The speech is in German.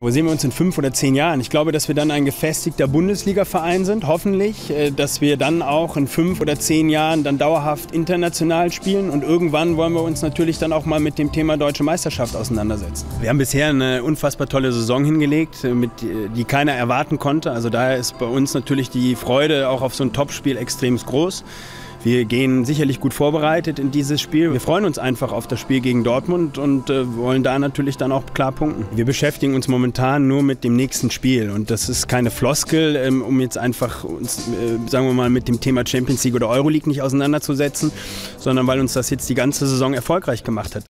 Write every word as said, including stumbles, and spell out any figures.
Wo sehen wir uns in fünf oder zehn Jahren? Ich glaube, dass wir dann ein gefestigter Bundesliga-Verein sind, hoffentlich. Dass wir dann auch in fünf oder zehn Jahren dann dauerhaft international spielen. Und irgendwann wollen wir uns natürlich dann auch mal mit dem Thema Deutsche Meisterschaft auseinandersetzen. Wir haben bisher eine unfassbar tolle Saison hingelegt, mit, die keiner erwarten konnte. Also daher ist bei uns natürlich die Freude auch auf so ein Topspiel extrem groß. Wir gehen sicherlich gut vorbereitet in dieses Spiel. Wir freuen uns einfach auf das Spiel gegen Dortmund und äh, wollen da natürlich dann auch klar punkten. Wir beschäftigen uns momentan nur mit dem nächsten Spiel und das ist keine Floskel, ähm, um jetzt einfach uns, äh, sagen wir mal, mit dem Thema Champions League oder Euroleague nicht auseinanderzusetzen, sondern weil uns das jetzt die ganze Saison erfolgreich gemacht hat.